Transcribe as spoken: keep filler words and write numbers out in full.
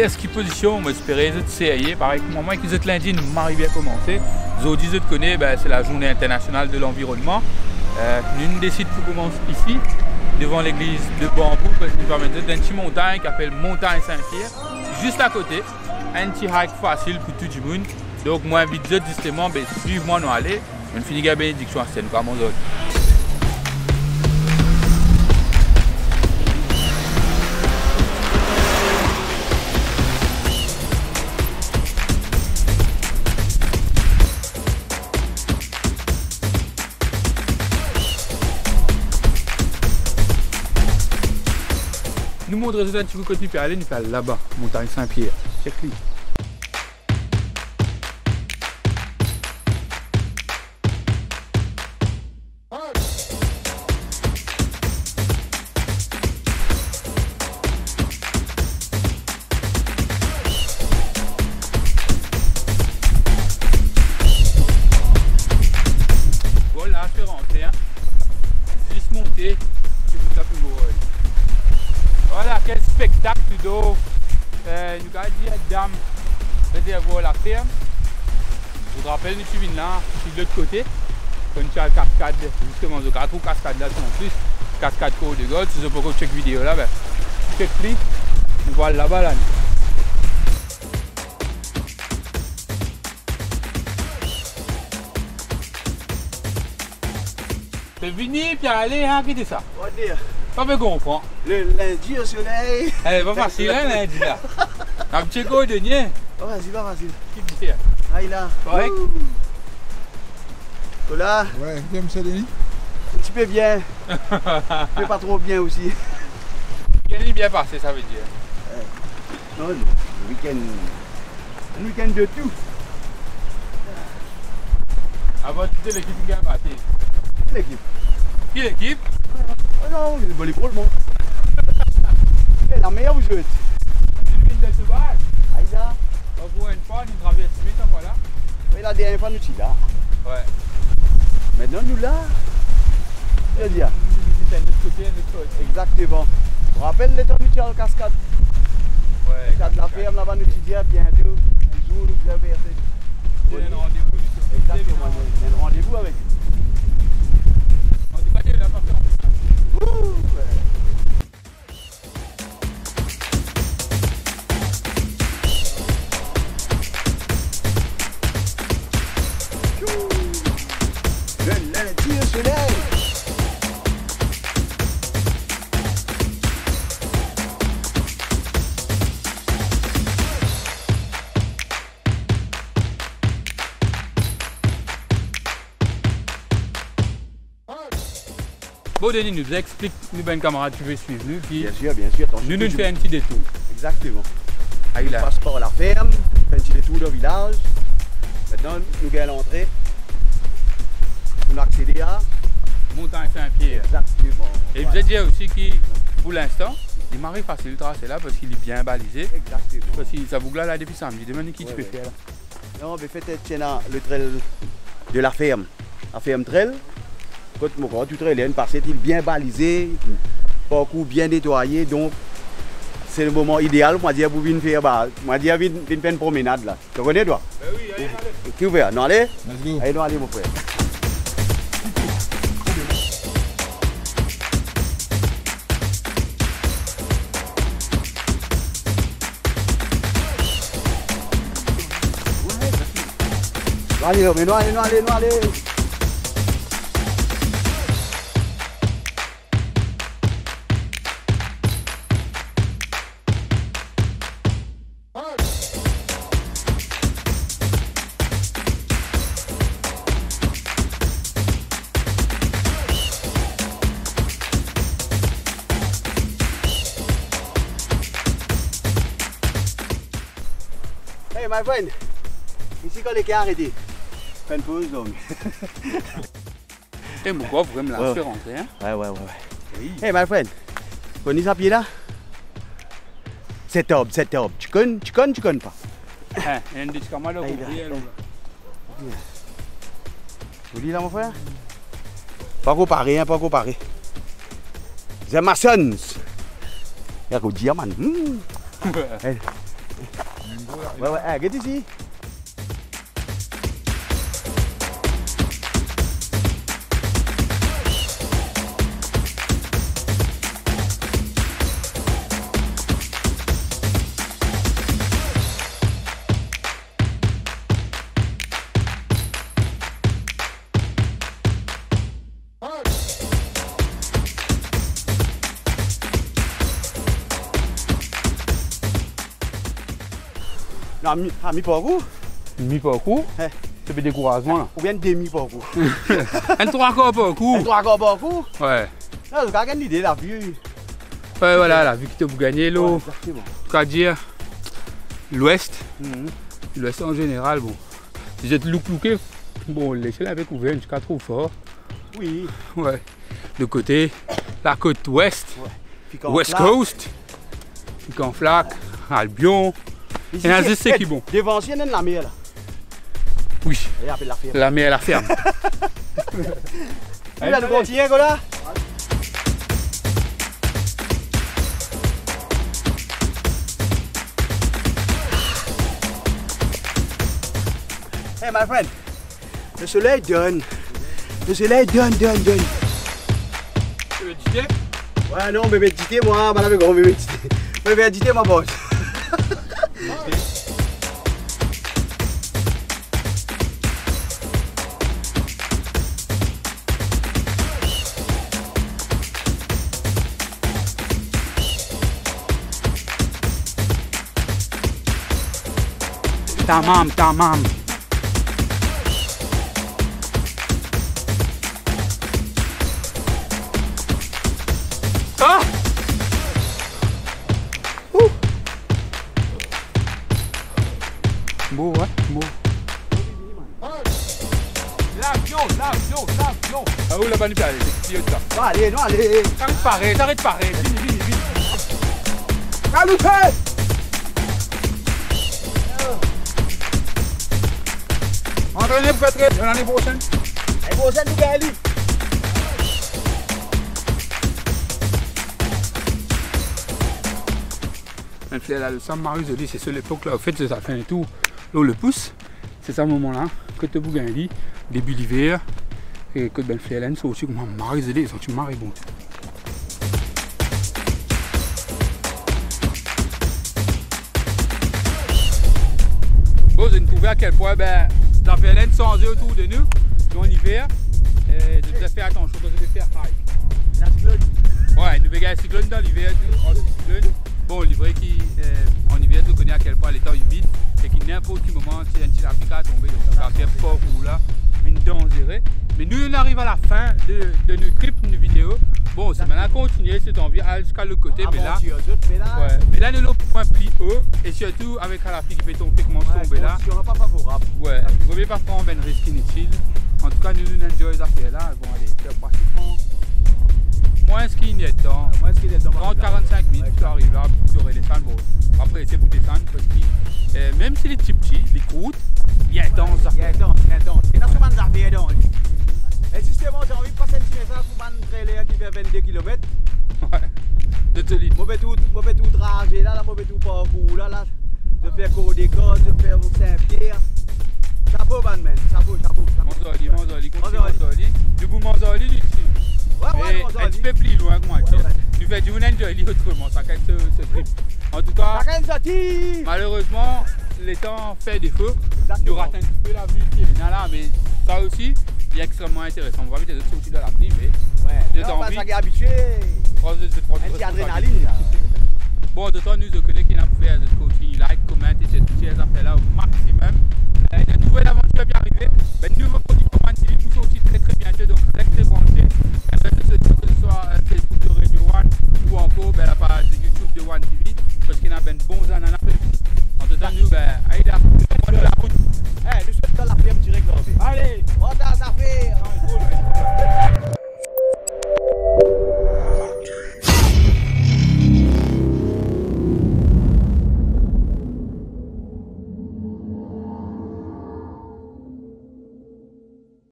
yes, qui position, on espérait les autres C I A, pareil que moi, que les autres lundi, nous m'arrive bien commencer. Les autres, les autres connaissent, ben, c'est la journée internationale de l'environnement. Euh, nous décidons pour commencer ici, devant l'église de Bambou, parce que nous permet d'une petite montagne qui s'appelle Montagne Saint-Pierre, juste à côté. Un petit hike facile pour tout le monde. Donc, moi, invite les autres justement, ben, suivez-moi, nous aller. On finit la bénédiction à scène, comme on dit. Nous montre un petit peu côté, puis aller, nous faire là-bas, Montagne Saint-Pierre. Check lui. Voilà, je vais rentrer. Hein. Juste monter, je vous tape une oreille. Voilà, quel spectacle tu dois. Euh, nous avons dit à dame de voir la ferme. Je vous rappelle, nous suivons là, de l'autre côté. Quand tu as la cascade, justement, je trouve cascade là en plus. Cascade Côte de Gold, si vous avez check vidéo là, ben, check clic, nous voilà là-bas là. C'est venu, puis allez, hein, quittez ça. On va dire. Pas me comprendre. Le lundi au soleil. Eh, pas facile, hein, lundi là. Un petit coup de niais. Pas facile, pas facile. Qui dit ça? Aïe là. Correct. Voilà. Ouais, bien, monsieur Denis. Un petit peu bien. Mais pas trop bien aussi. Bien bien passé, ça veut dire. Non, le week-end. Un week-end de tout. Avant toute l'équipe qui a battu. L'équipe. Qui l'équipe? Oh non, le volleyball, moi. C'est la meilleure vous jouez. Une mine de sauvage. Aïe là. On voit une fois, une traverse vite, voilà. Oui, la dernière fois, nous sommes là. Ouais. Maintenant, nous là. Je veux dire. Nous visitons de l'autre côté, de l'autre côté. Exactement. Je vous rappelle les temps nous sommes en cascade. Ouais. Cascade de la ferme là-bas, nous disons bientôt. Un jour, nous allons faire Il y a un rendez-vous. exactement. Il y a un rendez-vous avec eux. On dit pas qu'il a pas fait en Ouh, ouais. Le lundi au soleil. Bon, Denis nous explique, nous, ben camarade, tu veux suivre nous, puis Bien sûr, bien sûr. Attention, nous nous toujours. fait un petit détour. Exactement. Aïe Le là. passeport à la ferme, un petit détour dans le village. Maintenant, nous allons l'entrée. Nous accéder à. Montagne Saint-Pierre. Exactement. Et Voilà. vous êtes dit aussi qu'il, pour l'instant, il m'arrive facile de tracer là parce qu'il est bien balisé. Exactement. Parce que ça boucle là depuis samedi. Demande qui tu Ouais, peux ouais. faire là. Non, mais faites tiens là, le trail de la ferme. La ferme trail. Quand mon corps, tout trail, il y a une parcelle bien balisée, parcours bien nettoyé, donc c'est le moment idéal pour dire pour venir faire, bah, moi dire venir venir faire une promenade là. Tu connais toi? Ben oui, allez, allez. Qui ouvert? Non allez? Let's go. Allez, non allez mon frère. Non allez, mais non allez, non allez, non allez. Hey my friend, ici quand les cas arrêtés. Fais une pause donc. Et mon gars, vous me la Ouais. faire rentrer, hein? Ouais ouais ouais ouais. Hey my friend, tu connais ça pied là? C'est top, c'est top. Tu connais, tu connais, tu connais pas? Hein, il y a une disque comme là, Aïe, vous aïe, voyez, là. Vous dites là mon frère? Pas comparé, hein, pas comparé. The Masons. Il y a qu'au dire man. Hmm. Hey. bingo là. Ouais, ouais, hey, regarde ici. Non, mi, ah, mi-parcours. Mi-parcours. Eh. Ça fait découragement là. Ou bien demi-parcours. Un trois quarts parcours. Un trois quarts parcours. Ouais. Non, c'est pas une idée, la vue. Ouais, voilà, la vue que vous gagnez l'eau. Ouais, exactement. En tout cas, dire l'ouest. Mm-hmm. L'ouest en général, bon. Si vous êtes look-looké, bon, l'échelle avait couvert jusqu'à trop fort. Oui. Ouais. De côté, la côte ouest. Ouais. West Coast. Piquant-Flac, Albion. Ici, Et ainsi, c'est qui bon. Devant, il y a la mer là. Oui. Et appelle la ferme. La mer, la ferme. Tu vas nous continuer, là? Hey, my friend. Le soleil donne. Le soleil donne, donne, donne. Tu veux méditer? Ouais, non, mais méditer, moi, madame, gros, mais méditer. Mais méditer, ma boss. Tamam, tamam. Ah! Ouh! Beau, ouais, beau. L'avion, l'avion, l'avion. Ah où la bannière, c'est ça. Non, allez, non, allez. T'arrêtes de parer, t'arrêtes de parer. Vite, vite, vite. Caloupé! Entraînez pour être l'année prochaine. L'année prochaine, nous gagnons. Là, le Saint-Marie-Zoli, c'est sur l'époque là, en fait, c'est ça fin et tout. L'eau le pousse, c'est ça moment-là, que tu Bougainville, début d'hiver, et que Ben Flélen, c'est aussi comme Marie-Zoli, ils sont une marée bon. Bon, vous avez trouvé à quel point ben, la Flélen sont autour de nous, en hiver, et de vous faire attention quand vous devez faire hike. La cyclone. Ouais, nous avons un cyclone dans l'hiver, en cyclone. Bon, l'hiver qui, euh, en hiver, tu connais à quel point l'état humide et qui n'importe quel moment, si un petit applique à tomber, ça va faire fort ou là, une dangereux. Mais nous, on arrive à la fin de, de notre trip, de nos vidéos. Bon, c'est maintenant continuer, c'est envie jusqu'à l'autre côté, mais là, mais là, ouais, mais là, le point pli haut et surtout avec la fille qui peut tomber, comment ouais, tomber là. On pas favorable. Ouais, il ne vaut mieux pas prendre un risque inutile. En tout cas, nous, nous enjoy les affaires là. Bon, allez, c'est pratiquement moins ce qu'il y a dedans. trente à quarante-cinq minutes, tu arrives là, tu aurais descendre. Bon, après, c'est pour descendre parce que euh, même si les petits petits, les croûtes, il y a intense. Il y a intense, il y a intense. Et dans ce moment, ça fait dedans. Et justement, j'ai envie de passer un petit message pour un trailer qui fait vingt-deux kilomètres. Ouais, de te lire. Je vais tout, tout trajet là, là, je vais tout parcours là, là. Je fais Côte des Côtes, je fais Saint-Pierre. Chapeau, man, man. Chapeau, chapeau. Manzoli, Manzoli, continue Manzoli. Du coup, Manzoli, lui, ouais, ouais, un petit peu plus loin que moi. Ouais, ouais. Tu fais du enjoy autrement, ça casse ce, ce trip. En tout cas, malheureusement, les temps fait défaut. Nous ratons un petit peu la vue qui est là, mais ça aussi, il est extrêmement intéressant. On va vite sortir de la pluie, mais ouais, j'ai envie. Ça est habitué. Un petit adrénaline. Bon, en tout temps, nous, je connais qu'il a pour faire de coaching.